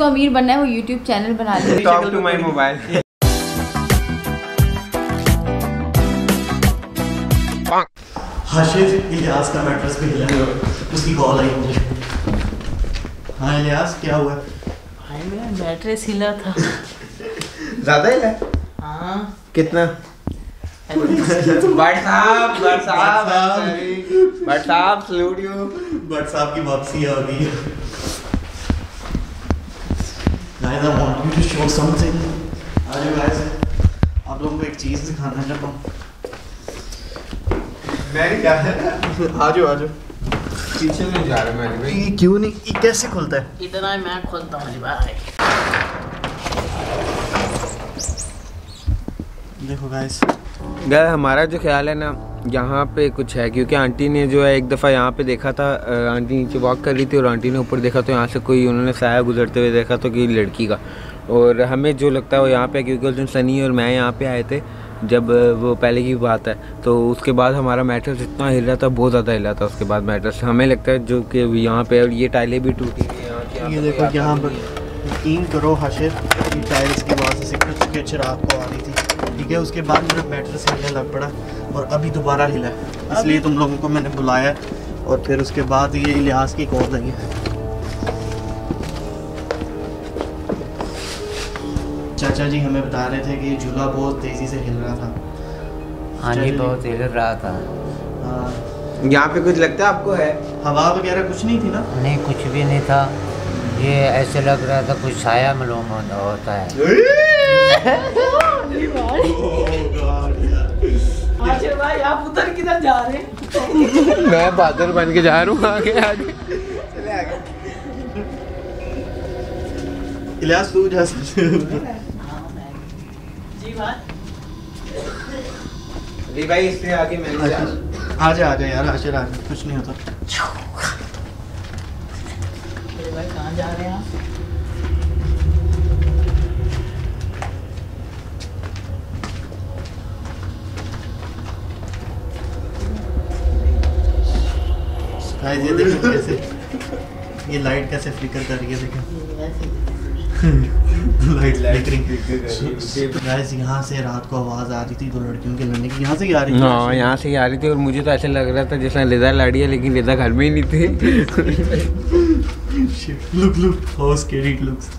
जिसको अमीर बनना है वो YouTube चैनल बना ले। Talk to my mobile. Hashir Ilyas का मैट्रेस भी हिला है, उसकी कॉल आई मुझे। हाँ इलियास क्या हुआ? भाई मेरा मैट्रेस हिला था। ज्यादा हिला? हाँ कितना? बट साहब सैल्यूट यू। बट साहब की वापसी आ गई। Guys, I want you to show something. आज guys, आप लोगों को एक चीज दिखाना चाहता हूँ। मैं क्या है? आजो पीछे नहीं जा रहा मैं भाई। ये क्यों नहीं? ये कैसे खुलता है? इतना मैं खोलता हूँ भाई। देखो गाइस, हमारा जो ख्याल है ना यहाँ पे कुछ है, क्योंकि आंटी ने जो है एक दफ़ा यहाँ पे देखा था, आंटी नीचे वॉक कर रही थी और आंटी ने ऊपर देखा तो यहाँ से कोई उन्होंने साया गुजरते हुए देखा तो कि लड़की का, और हमें जो लगता है वो यहाँ पे, क्योंकि उस दिन सनी और मैं यहाँ पे आए थे जब वो पहले की बात है, तो उसके बाद हमारा मैट्रेस इतना हिल रहा था, बहुत ज़्यादा हिला था उसके बाद मैट्रेस, हमें लगता है जो कि यहाँ पे, और ये टाइलें भी टूटी हुई हैं। ये देखो यहाँ पर यकीन करो हाशिर, ये टाइल्स की वजह से कुछ रात को आ रही थी, ठीक है। उसके बाद मेरा मैट्रेस हिलने लग पड़ा और अभी दोबारा हिला है, इसलिए तुम लोगों को मैंने बुलाया और फिर उसके बाद ये इलियास की कॉल आई है। चाचा जी हमें बता रहे थे कि ये झूला बहुत तेज़ी से हिल रहा था। हाँ जी बहुत हिल रहा था। हाँ, यहाँ पे कुछ लगता है आपको है? हवा वगैरह कुछ नहीं थी ना? नहीं कुछ भी नहीं था, ये ऐसे लग रहा था कुछ साया मालूम होता है। आशिर भाई आप उधर किधर जा रहे हैं? मैं बादल बन के जा रहा हूँ आगे आगे। चले आगे। इलियास तू जा सकते जी भाई। अली भाई इससे आगे मैंने जा। आजा यार आशिर आजा, कुछ नहीं होता। भाई कहाँ जा रहे हैं आप? गाइस ये देखो कैसे ये लाइट कैसे फ्लिकर कर रही है, देखो लाइट फ्लिकरिंग। गाइस यहाँ से रात को आवाज़ आ रही थी दो लड़कियों के लड़ने की, यहाँ से ही आ रही थी। हाँ यहाँ से ही आ रही थी और मुझे तो ऐसे लग रहा था जैसे लिदा लड़ी है, लेकिन लिदा घर में ही नहीं थी। look how scary it looks.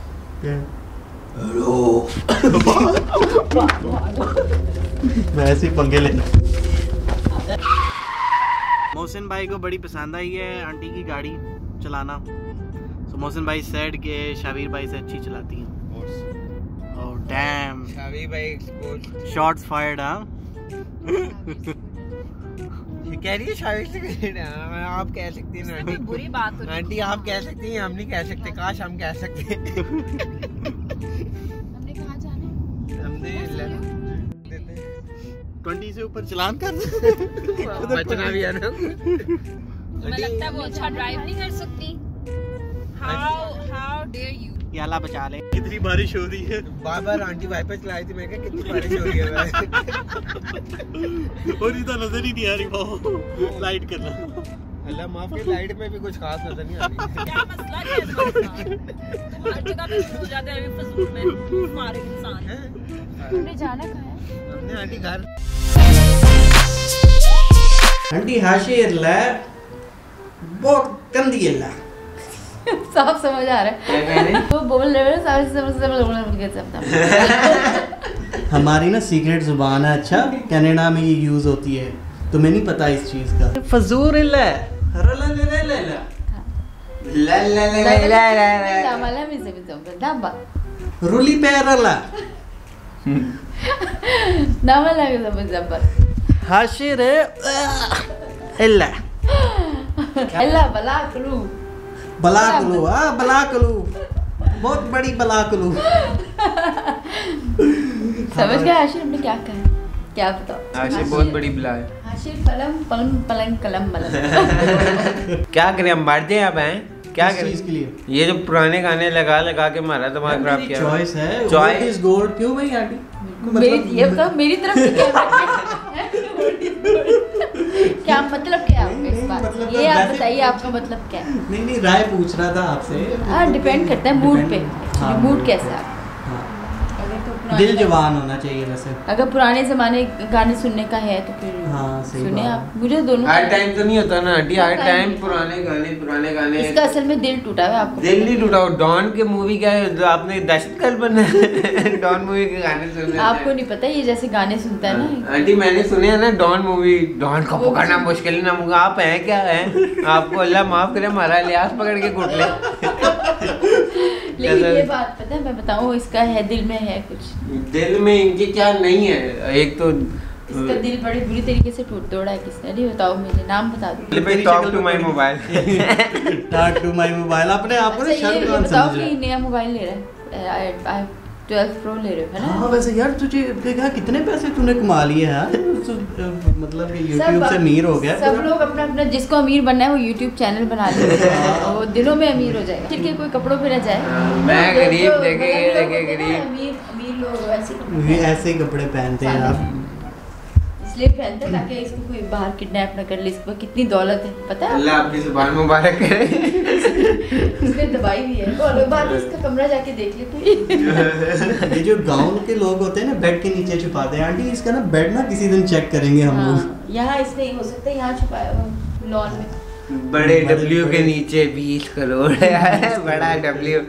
Hello मैं ऐसे ही पंगे लेना। मोहसिन भाई को बड़ी पसंद आई है आंटी की गाड़ी चलाना, तो मोहसिन भाई सेड के शाबीर भाई से अच्छी चलाती हैं। ओह डैम, शाबीर भाई शॉट्स फायर्ड। हाँ कह रही है शाबीर से, आप कह सकती हैं आंटी, बुरी बात हो आंटी आप कह सकती हैं, हम नहीं कह सकते, काश हम कह सकते। हमने कहाँ जाना है? हमने 20 से ऊपर चलान कर बचना भी है ना। मुझे लगता है वो अच्छा ड्राइव नहीं कर सकती। How dare you? ये अल्लाह बचा ले। कितनी बारिश हो रही है, बार बार आंटी वाइपर चलाई थी, मैं कितनी बारिश हो रही है और इधर नजर ही नहीं आ रही वो लाइट करना। अल्लाह माफ करे, लाइट में भी कुछ खास नजर नहीं आ रही। क्या मसला है तुम हर जगह पे भूल जाते हैं फजूल में मारे इंसान। हमने जाना कहाँ है? हमने आंटी घर आंटी हाशिर ला बहुत गंदी है ला। साफ समझ आ रहा है वो बोल रहे हैं, सारे समझ। हमारी ना सीक्रेट जुबान है, अच्छा कनाडा में ये यूज होती है, तुम्हें नहीं पता इस चीज का। फजूर ला रुली पैरला हाशिर इल्ला बलाकलू। हाँ बलाकलू, बहुत बड़ी बलाकलू। समझ गया आशिर हमने क्या कहा, क्या बताओ? आशिर बहुत बड़ी बला है। आशिर पलंग पलंग पलंग कलम बलम। क्या करें हम, मर जाए अब हैं क्या करें चीज के लिए? ये जो पुराने गाने लगा लगा के हमारा दिमाग खराब किया। चॉइस है, चॉइस इज गोल्ड। क्यों भाई आंटी ये बताओ मेरी तरफ से क्या क्या मतलब क्या है आपका इस बात से? मतलब ये आप वैसे- बताइए आपका मतलब क्या है? नहीं राय पूछ रहा था आपसे। हाँ डिपेंड करता है मूड पे। हाँ, मूड कैसा है? हाँ। अगर तो पुराने दिल जवान होना चाहिए वैसे। अगर पुराने जमाने गाने सुनने का है तो फिर हाँ, सही सुने बात आप। मुझे दोनों हर टाइम तो नहीं होता ना आंटी, हर टाइम टाइम नहीं। पुराने गाने। इसका असल में दिल टूटा है आपको। दिल नहीं टूटा। डॉन के मूवी क्या है जो आपने दहशतगर्द बना है? डॉन मूवी के गाने सुनने आपको नहीं पता ये जैसे गाने सुनता है ना। आंटी मैंने सुने हैं ना डॉन मूवी। डॉन को वो पकड़ना भी- मुश्किल ना होगा। आप हैं क्या हैं? आपको अल्लाह माफ करे, हमारा लिहाज पकड़ के घुट ले। लेकिन कैसा- ये बात पता है मैं बताऊँ इसका है दिल में है कुछ। दिल में इनके क्या नहीं है। एक तो इसका दिल बड़ी बुरी तरीके से टूट तोड़ा है किसने। नहीं बताओ मुझे नाम बता दो। Talk to my mobile. Talk to my mobile अपने आप को ना अच्छा ये शर्म बताओ समझ रहे कि हैं। नया मोबाइल ले रहा है 12 प्रो ले रहे हो है ना? हाँ वैसे यार तुझे देखा कितने पैसे तूने कमा लिए हैं यार। मतलब कि YouTube से अमीर हो गया। सब लोग अपना अपना जिसको अमीर बनना है वो YouTube चैनल बना ले और वो दिनों में अमीर हो जाएगा। फिर के कोई कपड़ों पे न जाए। मैं तो- गरीब तो देखे मतलब लोग देखे होते हैं ना, गरीब। अमीर लोग ऐसे कपड़े ये ऐसे ही कपड़े पहनते हैं आप। इसलिए पहनते हैं ताकि इसको कोई बाहर किडनैप न कर ले। इसको कितनी दौलत है पता है? अल्लाह आपकी जुबान मुबारक करे। इसमें दवाई भी है। और बात इसका कमरा जाके देख लेते ये जो गांव के लोग होते हैं ना बेड के नीचे छुपाते हैं। आंटी इसका ना बेड ना किसी दिन चेक करेंगे हम लोग। हाँ, यहाँ इसमें हो सकता है यहाँ छुपाया हुआ लॉन में। बड़े डब्ल्यू के नीचे 20 करोड़ है। बड़ा डब्ल्यू।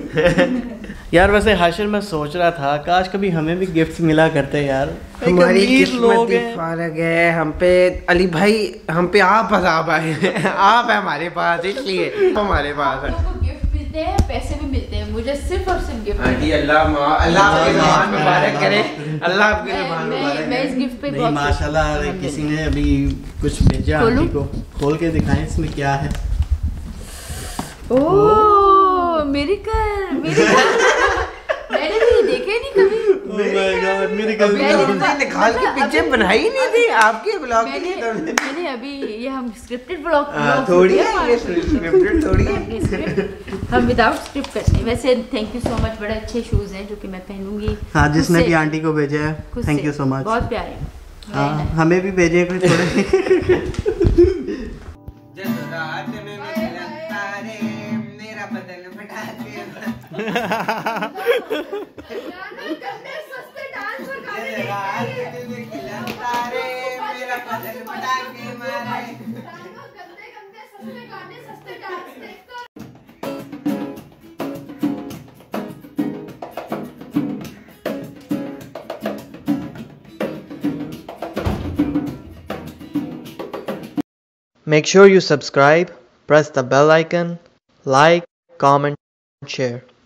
यार वैसे हाशिर मैं सोच रहा था काश कभी हमें भी गिफ्ट्स मिला करते यार। एक हमारी अमीर लोग किस्मत ही हैं। फर्क है। हम पे अली भाई हम पे आप अज़ाब आए हैं। आप है हमारे पास इसलिए हमारे पास है। आप लोगों को गिफ्ट मिलते हैं पैसे भी मिलते हैं। मुझे सिर्फ और सिर्फ गिफ्ट आंटी अल्लाह आपकी जुबान मुबारक करे। अल्लाह आपकी जुबान मुबारक मैं करे। इस गिफ्ट पे नहीं बहुत माशाल्लाह खुश हूँ। किसी ने अभी कुछ भेजा खोलूं? आंटी को। खोल के दिखाएं इसमें क्या है। ओह मेरिकल मैंने भी देखे नहीं कभी। मेरी अभी मैंने तो हमने निकाल के पिक्चर बनाई ही नहीं थी आपके ब्लॉग के मैंने लिए तो हमने- मैंने अभी ये हम स्क्रिप्टेड ब्लॉग थोड़ी है ये स्क्रिप्टेड थोड़ी है। हम विदाउट स्क्रिप्ट करते हैं। वैसे थैंक यू सो मच। बड़े अच्छे शूज हैं जो कि मैं पहनूंगी। हाँ जिसने खुद भी से- आंटी को भेजा है खुद थैंक से। You so much. बहुत प्यारे हैं। हाँ Very nice। हमें भी भेजे कोई थोड़े। मेरा बदन फटा के Make sure you subscribe, press the bell icon, like, comment, share.